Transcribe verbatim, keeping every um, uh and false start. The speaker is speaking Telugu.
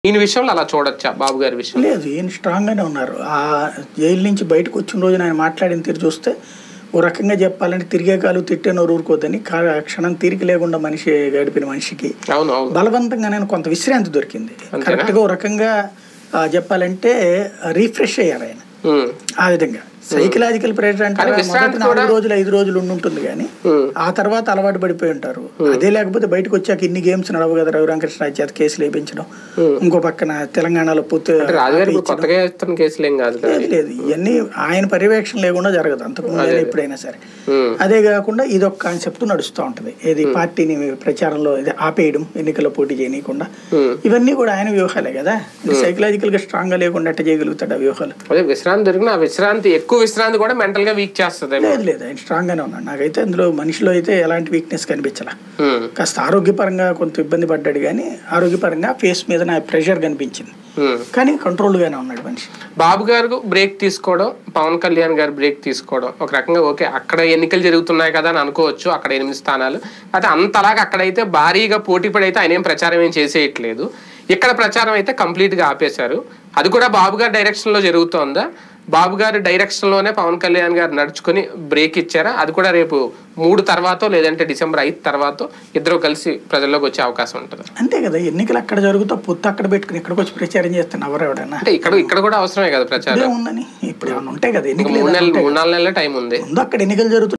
ఈయన విషయంలో అలా చూడొచ్చా బాబు గారి విషయం? లేదు, ఈయన స్ట్రాంగ్గానే ఉన్నారు. ఆ జైలు నుంచి బయటకు వచ్చిన రోజున ఆయన మాట్లాడిన తీరు చూస్తే ఓ రకంగా చెప్పాలంటే తిరిగే కాలు తిట్టే నోరు ఊరుకోద్దని క్షణం తీరిక లేకుండా మనిషి గడిపిన మనిషికి బలవంతంగా నేను కొంత విశ్రాంతి దొరికింది. కరెక్ట్గా ఓ రకంగా చెప్పాలంటే రీఫ్రెష్ అయ్యారు ఆయన ఆ విధంగా. సైకలాజికల్ ప్రెషర్ అంటే నాలుగు రోజులు ఐదు రోజులు ఉండి ఉంటుంది కానీ ఆ తర్వాత అలవాటు పడిపోయి ఉంటారు. అదే లేకపోతే బయటకు వచ్చాక ఇన్ని గేమ్స్ నడవు కదా. రఘురామకృష్ణ చేత కేసులు వేయించడం, ఇంకో పక్కన తెలంగాణలో పూర్తి లేదు, ఇవన్నీ ఆయన పర్యవేక్షణ లేకుండా జరగదు అంతకుముందు ఎప్పుడైనా సరే. అదే కాకుండా ఇది ఒక కాన్సెప్ట్ నడుస్తూ ఉంటది, ఏది పార్టీని ప్రచారంలో ఇది ఆపేయడం, ఎన్నికల్లో పోటీ చేయనీయకుండా. ఇవన్నీ కూడా ఆయన వ్యూహాలే కదా. సైకలాజికల్ గా స్ట్రాంగ్ గా లేకుండా ఎట్ట చేయగలుగుతాడు ఆ వ్యూహాలు? విశ్రాంతి దొరికిన విశ్రాంతి ఎక్కువ విశ్రాంతి కూడా మెంటల్ గా వీక్ చేస్తుంది. లేదు లేదు, ఆయన స్ట్రాంగ్ గానే ఉన్నాడు. నాకైతే అందులో మనిషిలో అయితే ఎలాంటి వీక్నెస్ కనిపించలా. కాస్త ఆరోగ్యపరంగా కొంత ఇబ్బంది పడ్డాడు కానీ ఆరోగ్యపరంగా ఫేస్ మీద నా ప్రెషర్ కనిపించింది, కానీ కంట్రోల్ గానే ఉన్నాడు మనిషి. బాబు గారు బ్రేక్ తీసుకోవడం, పవన్ కళ్యాణ్ గారు బ్రేక్ తీసుకోవడం ఒక రకంగా ఓకే, అక్కడ ఎన్నికలు జరుగుతున్నాయి కదా అని అనుకోవచ్చు, అక్కడ ఎనిమిది స్థానాలు. అయితే అంతలాగా అక్కడైతే భారీగా పోటీ పడి అయితే ఆయన ఏం ప్రచారం ఏం చేసేయట్లేదు. ఇక్కడ ప్రచారం అయితే కంప్లీట్ గా ఆపేశారు. అది కూడా బాబు గారి డైరెక్షన్ లో జరుగుతోందా? బాబు గారి డైరెక్షన్ లోనే పవన్ కళ్యాణ్ గారు నడుచుకుని బ్రేక్ ఇచ్చారా? అది కూడా రేపు మూడు తర్వాత లేదంటే డిసెంబర్ ఐదు తర్వాత ఇద్దరు కలిసి ప్రజల్లోకి వచ్చే అవకాశం ఉంటుంది. అంతే కదా, ఎన్నికలు అక్కడ జరుగుతా పొత్తు అక్కడ పెట్టుకుని ఇక్కడికి వచ్చి ప్రచారం చేస్తాను ఎవరెవడన్నా. అంటే ఇక్కడ ఇక్కడ కూడా అవసరమే కదా ప్రచారం ఉందని ఇప్పుడు ఏమన్నా ఉంటాయి కదా. ఎన్నికలు మూడు నెలలు మూడు నాలుగు నెలల టైం ఉంది, అక్కడ ఎన్నికలు జరుగుతాయి.